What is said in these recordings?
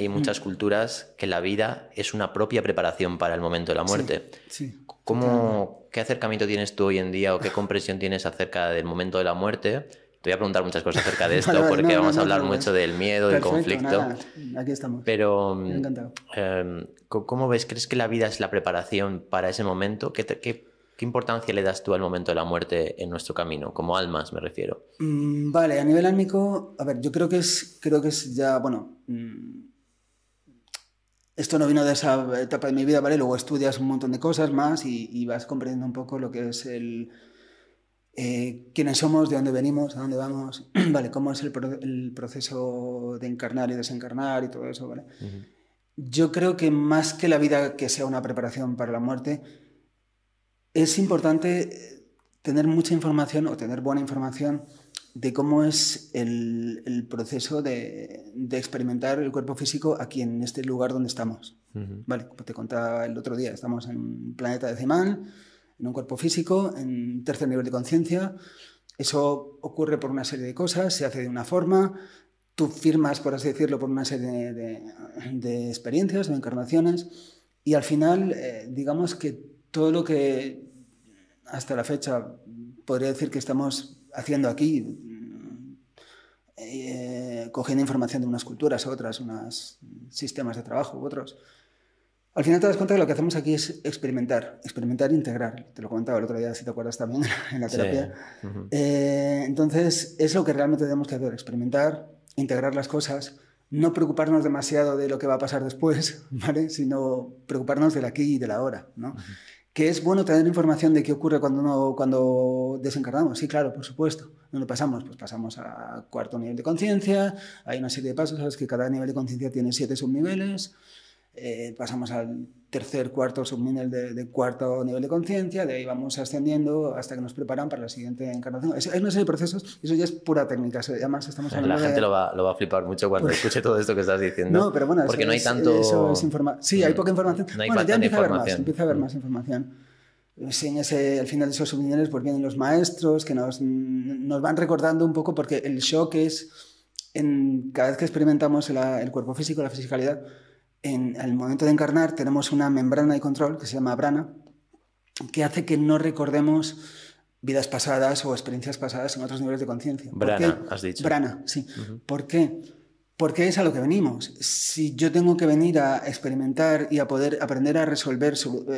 hay muchas culturas que la vida es una propia preparación para el momento de la muerte. Sí. ¿Qué acercamiento tienes tú hoy en día o qué comprensión tienes acerca del momento de la muerte? Te voy a preguntar muchas cosas acerca de esto porque vamos a hablar mucho del miedo, del conflicto. Nada, aquí estamos. Pero, me ha encantado. ¿Cómo ves? ¿Crees que la vida es la preparación para ese momento? ¿Qué importancia le das tú al momento de la muerte en nuestro camino? Como almas, me refiero. Vale, a nivel álmico, a ver, yo creo que es ya, bueno, esto no vino de esa etapa de mi vida, ¿vale? Luego estudias un montón de cosas más y vas comprendiendo un poco lo que es quiénes somos, de dónde venimos, a dónde vamos, ¿vale? Cómo es el proceso de encarnar y desencarnar y todo eso, ¿vale? Yo creo que más que la vida que sea una preparación para la muerte, es importante tener mucha información o tener buena información de cómo es el proceso de experimentar el cuerpo físico aquí en este lugar donde estamos. Vale, como te contaba el otro día, estamos en un planeta decimal, en un cuerpo físico, en tercer nivel de conciencia. Eso ocurre por una serie de cosas, se hace de una forma, tú firmas, por así decirlo, por una serie de experiencias, de encarnaciones, y al final, digamos que todo lo que hasta la fecha podría decir que estamos haciendo aquí, cogiendo información de unas culturas a otras, unos sistemas de trabajo u otros, al final te das cuenta que lo que hacemos aquí es experimentar e integrar. Te lo comentaba el otro día, si te acuerdas también, en la terapia. Sí. Entonces, es lo que realmente tenemos que hacer, experimentar, integrar las cosas, no preocuparnos demasiado de lo que va a pasar después, ¿vale? Sino preocuparnos del aquí y del ahora, ¿no? Que es bueno tener información de qué ocurre cuando desencarnamos. Sí, claro, por supuesto. ¿Dónde pasamos? Pues pasamos a cuarto nivel de conciencia, hay una serie de pasos, sabes que cada nivel de conciencia tiene 7 subniveles. Pasamos al tercer, cuarto subnivel de cuarto nivel de conciencia, de ahí vamos ascendiendo hasta que nos preparan para la siguiente encarnación. Hay una serie de procesos, eso ya es pura técnica. Además, estamos hablando la gente lo va a flipar mucho cuando escuche todo esto que estás diciendo. No, pero bueno, porque no hay tanto... Eso es sí, hay poca información. No hay bueno, ya empieza información. a haber más información. Sí, al final de esos subniveles pues vienen los maestros que nos van recordando un poco, porque el shock es, cada vez que experimentamos el cuerpo físico, la fisicalidad, al momento de encarnar tenemos una membrana de control que se llama brana, que hace que no recordemos vidas pasadas o experiencias pasadas en otros niveles de conciencia. Brana, has dicho. Brana, sí. ¿Por qué? Porque es a lo que venimos. Si yo tengo que venir a experimentar y a poder aprender a resolver,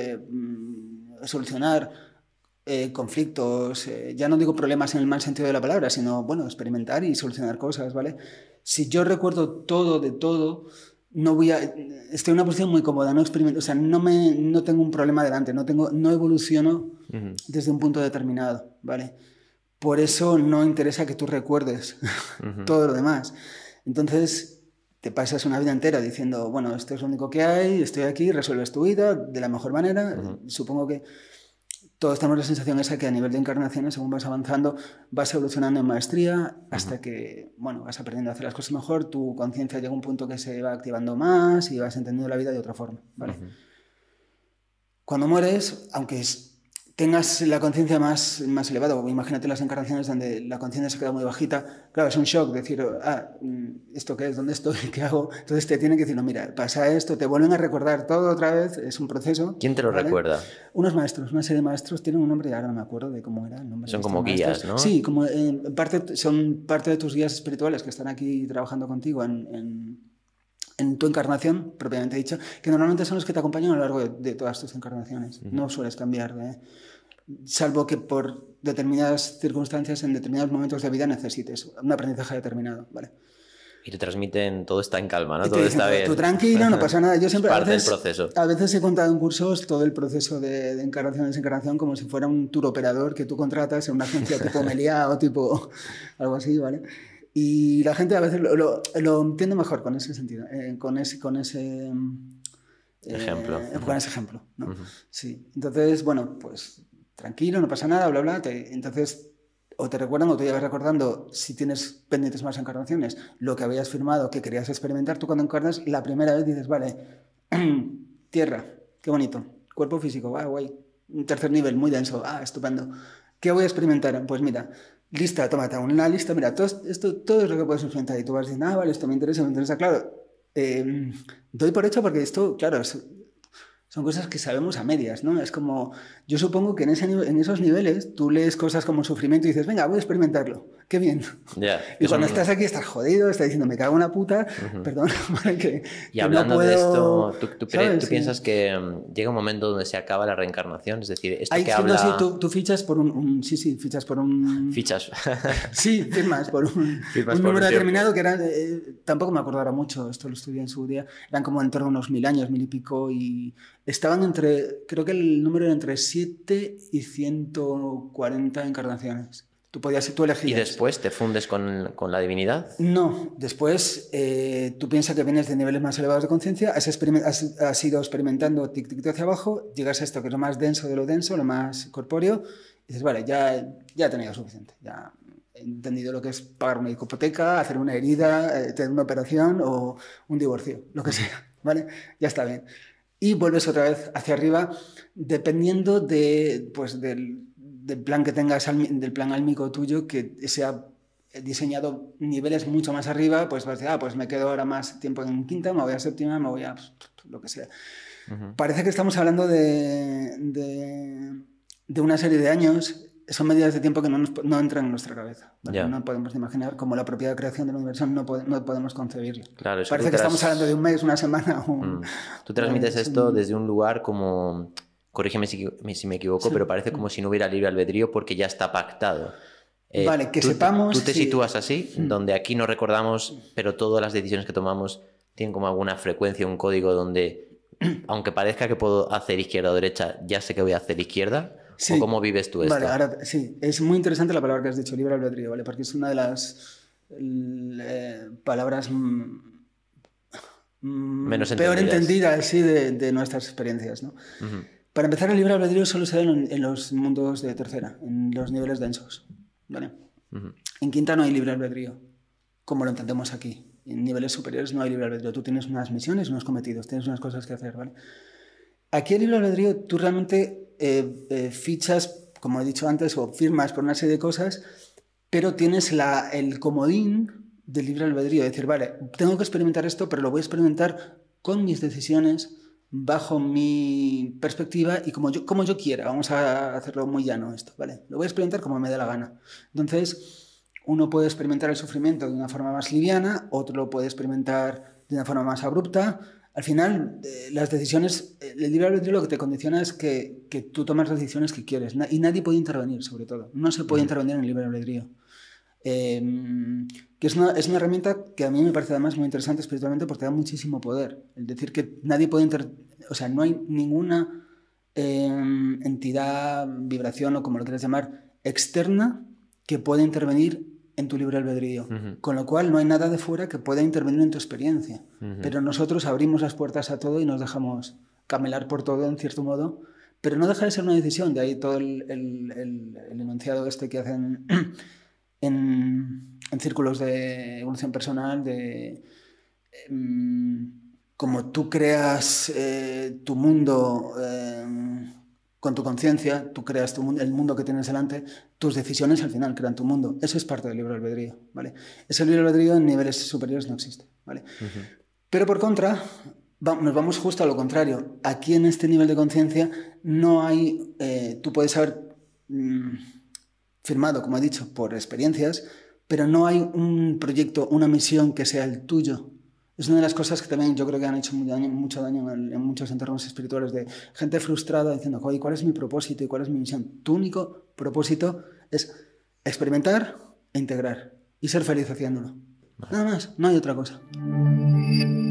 solucionar conflictos, ya no digo problemas en el mal sentido de la palabra, sino, bueno, experimentar y solucionar cosas, ¿vale? Si yo recuerdo todo de todo, estoy en una posición muy cómoda, no experimento, o sea, no tengo un problema delante, no evoluciono desde un punto determinado, ¿vale? Por eso no interesa que tú recuerdes todo lo demás. Entonces te pasas una vida entera diciendo, bueno, esto es lo único que hay, estoy aquí, resuelves tu vida de la mejor manera. Supongo que todos tenemos la sensación esa que a nivel de encarnaciones, según vas avanzando, vas evolucionando en maestría hasta que, bueno, vas aprendiendo a hacer las cosas mejor, tu conciencia llega a un punto que se va activando más y vas entendiendo la vida de otra forma, ¿vale? Cuando mueres, aunque tengas la conciencia más elevada, o imagínate las encarnaciones donde la conciencia se queda muy bajita, claro, es un shock decir, ¿esto qué es? ¿Dónde estoy? ¿Qué hago? Entonces te tienen que decir, no, mira, pasa esto, te vuelven a recordar todo otra vez, es un proceso. ¿Quién te lo recuerda? Unos maestros, una serie de maestros, tienen un nombre y ahora no me acuerdo de cómo era el nombre. Son como guías, ¿no? Sí, como son parte de tus guías espirituales que están aquí trabajando contigo en tu encarnación, propiamente dicha, que normalmente son los que te acompañan a lo largo de todas tus encarnaciones. No sueles cambiar, salvo que por determinadas circunstancias, en determinados momentos de vida necesites un aprendizaje determinado, ¿vale? Y te transmiten todo está en calma, ¿no? Y todo dicen, está bien. Tú tranquilo, no pasa nada. Yo siempre, es parte del proceso. A veces he contado en cursos todo el proceso de encarnación y desencarnación como si fuera un tour operador que tú contratas en una agencia tipo Meliá o tipo algo así, ¿vale? Y la gente a veces lo entiende mejor con ese sentido, con ese ejemplo. Con ese ejemplo, ¿no? Sí. Entonces, bueno, pues tranquilo, no pasa nada, bla, bla. Entonces, o te recuerdan o te llevas recordando, si tienes pendientes más encarnaciones, lo que habías firmado, que querías experimentar. Tú cuando encarnas, la primera vez dices, vale, tierra, qué bonito, cuerpo físico, guay, un tercer nivel, muy denso, estupendo. ¿Qué voy a experimentar? Pues mira, lista, tómate una lista, mira, todo es lo que puedes experimentar. Y tú vas diciendo, vale, esto me interesa, claro. doy por hecho porque esto, claro, son cosas que sabemos a medias, ¿no? Es como, yo supongo que en esos niveles tú lees cosas como sufrimiento y dices, venga, voy a experimentarlo, qué bien. Yeah, y cuando estás aquí estás jodido, estás diciendo, me cago en la puta, perdón, y hablando no puedo, de esto, ¿tú piensas que llega un momento donde se acaba la reencarnación? Es decir, esto que habla... Sí, tú fichas por sí, fichas por un... Fichas. Sí, firmas por un número determinado que era... tampoco me acuerdo ahora mucho, esto lo estudié en su día, eran como en torno a unos 1000 años, 1000 y pico, y estaban creo que el número era entre 7 y 140 encarnaciones. Tú elegías. ¿Y después te fundes con la divinidad? No, después tú piensas que vienes de niveles más elevados de conciencia, has ido experimentando tic hacia abajo, llegas a esto que es lo más denso de lo denso, lo más corpóreo, y dices, vale, ya he tenido suficiente, ya he entendido lo que es pagar una hipoteca, hacer una herida, tener una operación o un divorcio, lo que sea, ¿vale? Ya está bien. Y vuelves otra vez hacia arriba, dependiendo del plan que tengas, del plan álmico tuyo, que sea diseñado niveles mucho más arriba, pues vas a decir, pues me quedo ahora más tiempo en quinta, me voy a séptima, me voy a lo que sea. Parece que estamos hablando de una serie de años. Son medidas de tiempo que no entran en nuestra cabeza, ¿vale? Yeah. No podemos imaginar como la propia creación del universo, no podemos concebirlo. Claro, parece que estamos hablando de un mes, una semana. Tú transmites esto desde un lugar como, corrígeme si me equivoco, sí, pero parece como si no hubiera libre albedrío porque ya está pactado. Vale, que sepamos... Tú te sitúas así, donde aquí no recordamos, pero todas las decisiones que tomamos tienen como alguna frecuencia, un código donde, aunque parezca que puedo hacer izquierda o derecha, ya sé que voy a hacer izquierda. Sí. ¿O cómo vives tú esto? Vale, ahora sí, es muy interesante la palabra que has dicho, libre albedrío, ¿vale? Porque es una de las palabras peor entendidas, sí, de nuestras experiencias, ¿no? Para empezar, el libre albedrío solo se da en los mundos de tercera, en los niveles densos, ¿vale? En quinta no hay libre albedrío, como lo entendemos aquí. En niveles superiores no hay libre albedrío. Tú tienes unas misiones, unos cometidos, tienes unas cosas que hacer, ¿vale? Aquí el libre albedrío, tú realmente fichas, como he dicho antes, o firmas por una serie de cosas, pero tienes el comodín del libre albedrío. Es decir, vale, tengo que experimentar esto, pero lo voy a experimentar con mis decisiones, bajo mi perspectiva y como yo quiera. Vamos a hacerlo muy llano esto, ¿vale? Lo voy a experimentar como me dé la gana. Entonces, uno puede experimentar el sufrimiento de una forma más liviana, otro lo puede experimentar de una forma más abrupta. Al final, las decisiones, el libre albedrío lo que te condiciona es que tú tomas las decisiones que quieres y nadie puede intervenir, sobre todo. No se puede intervenir en el libre albedrío. Que es una herramienta que a mí me parece además muy interesante espiritualmente porque da muchísimo poder. Es decir, que nadie puede o sea, no hay ninguna entidad, vibración o como lo quieras llamar, externa que pueda intervenir en tu libre albedrío, con lo cual no hay nada de fuera que pueda intervenir en tu experiencia, pero nosotros abrimos las puertas a todo y nos dejamos camelar por todo en cierto modo, pero no deja de ser una decisión, de ahí todo el enunciado este que hacen en círculos de evolución personal, de como tú creas tu mundo con tu conciencia, tú creas el mundo que tienes delante, tus decisiones al final crean tu mundo. Eso es parte del libre albedrío, ¿vale? Ese libre albedrío en niveles superiores no existe, ¿vale? Pero por contra, nos vamos justo a lo contrario. Aquí en este nivel de conciencia no hay... tú puedes haber firmado, como he dicho, por experiencias, pero no hay un proyecto, una misión que sea el tuyo. Es una de las cosas que también yo creo que han hecho mucho daño en muchos entornos espirituales, de gente frustrada diciendo, oye, ¿cuál es mi propósito y cuál es mi misión? Tu único propósito es experimentar e integrar y ser feliz haciéndolo. Nada más, no hay otra cosa.